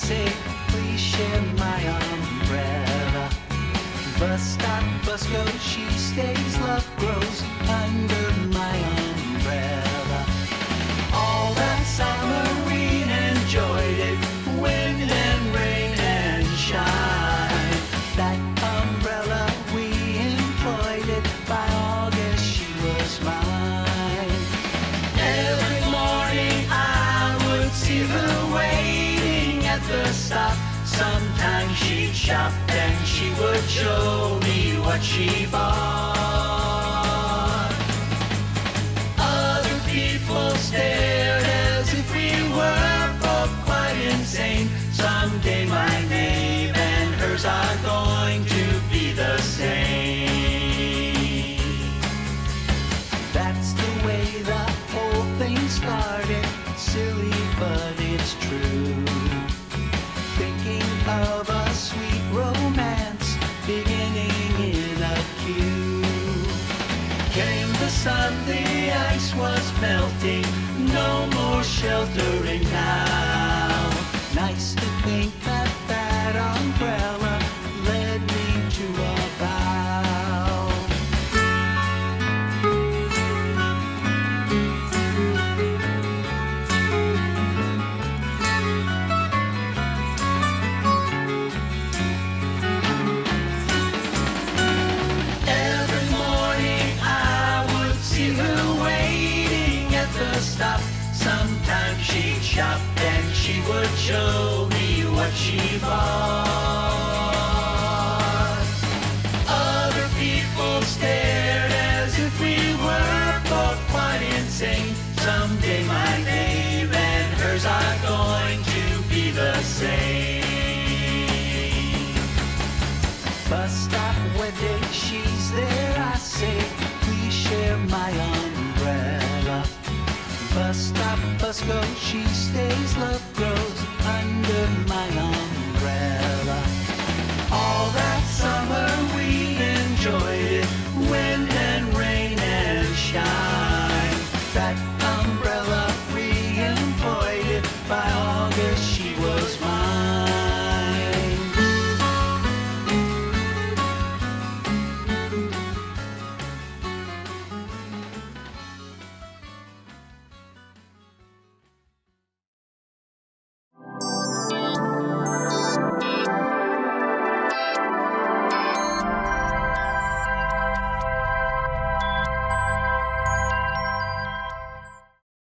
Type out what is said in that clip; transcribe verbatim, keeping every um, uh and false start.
say, please share my umbrella. Bus stop, bus goes, she stays, love grows under my umbrella. All that summer we enjoyed it, wind and rain and shine. That umbrella we employed it, by August she was mine. Every morning I would see her waiting at the stop. Sometimes she'd shop and she would show me what she bought. Other people stared as if we were both quite insane. Someday my name and hers are going to be the same. That's the way the whole thing started. Silly, but it's true. Thinking of a sweet romance beginning in a queue. Came the sun, the ice was melting, no more sheltering now. Nice to think that that umbrella led me to a vow. Stop. Sometimes she'd shop and she would show me what she bought. Other people stared as if we were both quite insane. Someday my name and hers are going to be the same. Bus stop, wedding, she's there, I say, please share my umbrella. Bus stop, bus goes, she stays, love grows under my